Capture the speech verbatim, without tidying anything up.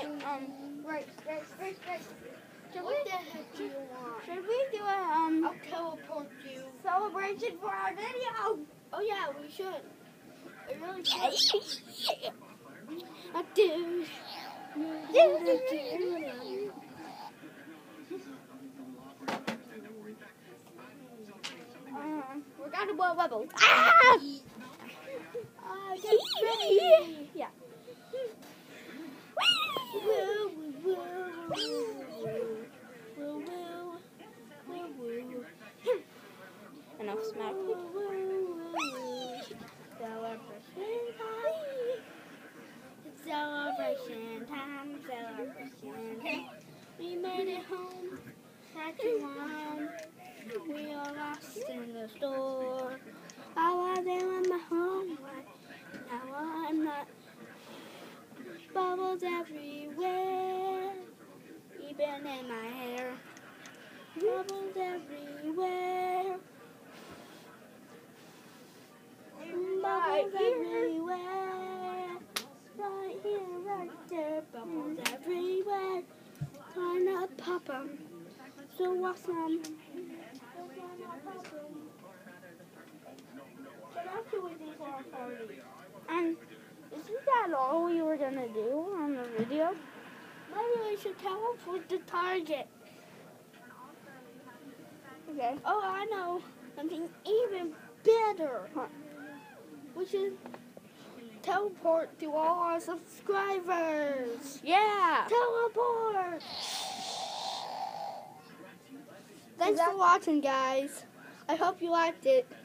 Okay, um, right, right, right, right. Should What we, the heck do you want? should we do a, um, I'll teleport you. celebration for our video? Oh yeah, we should. I really should. I do. Um, we're gonna blow bubbles. Ah! Uh, get ready. Yeah. Woo, woo, woo, woo, woo, woo, woo. Enough smack. Celebration time, celebration time. We made it home, back to one. We are lost in the store. I was there in my home, now I'm not. Bubbles everywhere, even in my hair. Bubbles everywhere. Bubbles everywhere. Right here, right there. Bubbles everywhere. Trying to pop 'em. So awesome. What else do we do for our party? And isn't that all we were gonna do on the video? Maybe we should teleport the target. Okay. Oh, I know. Something even better. Huh. We should teleport to all our subscribers. Yeah. Teleport! Thanks that- for watching, guys. I hope you liked it.